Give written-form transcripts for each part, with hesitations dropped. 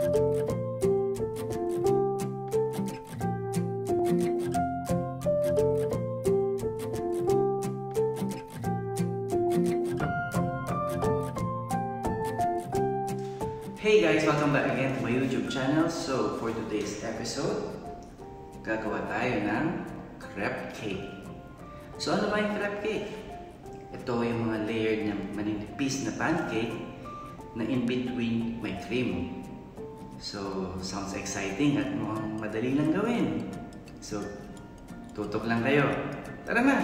Hey guys! Welcome back again to my YouTube channel. So for today's episode, gagawa tayo ng crepe cake. So ano ba yung crepe cake? Ito yung mga layered na maninipis na pancake na in between may cream. So sounds exciting at mukhang madali lang gawin. So tutok lang kayo. Tara na!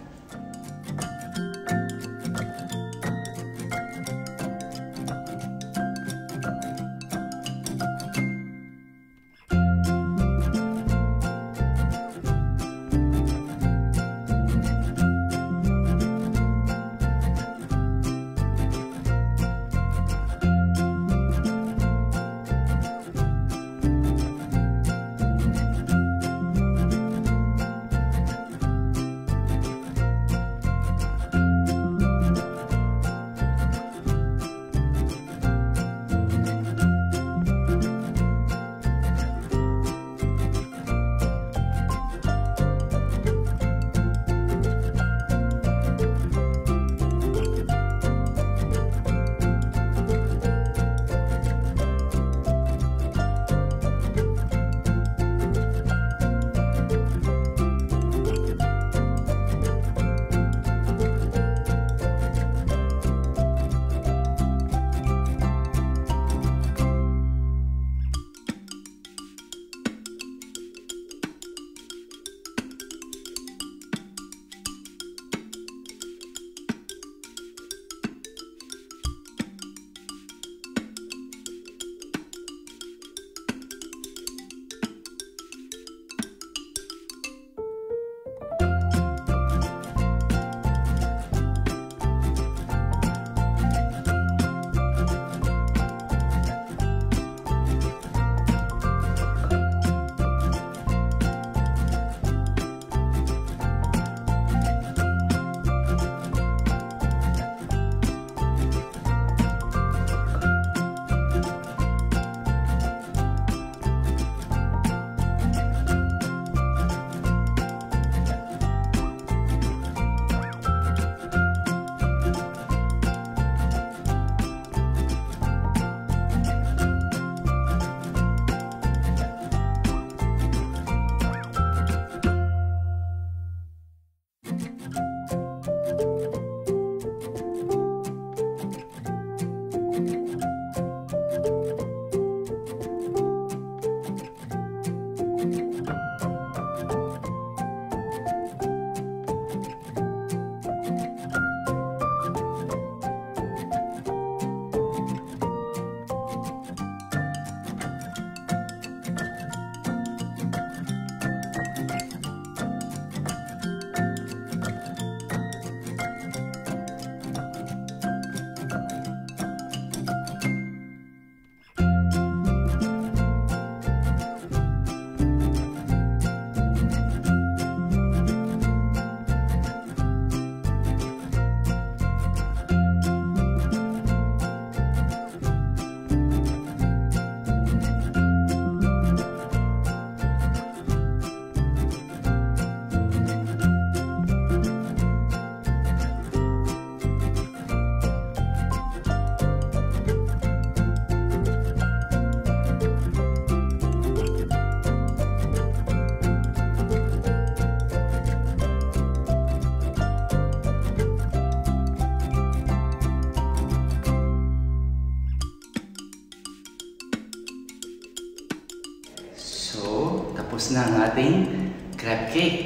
Tapos na ang ating crepe cake.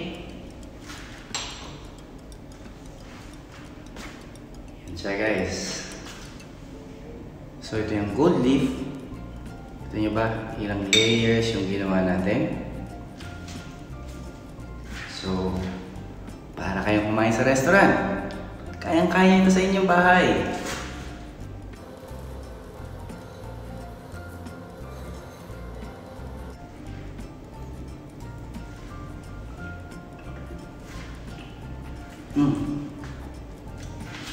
Yan siya guys. So ito yung gold leaf. Ito nyo ba? Ilang layers yung ginawa natin. So, para kayong kumain sa restaurant. Kayang-kaya ito sa inyong bahay.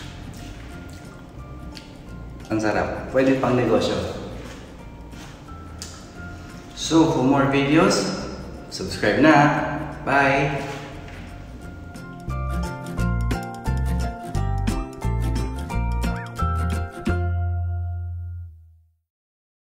Ang sarap. Pwede pang negosyo. So, for more videos, subscribe na. Bye!